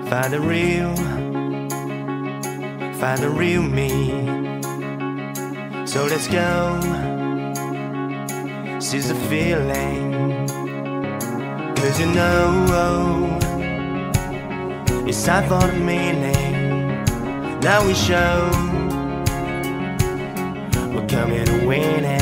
Find the real me. So let's go, seize the feeling. 'Cause you know it's time for the meaning. Now we show we're coming to win it.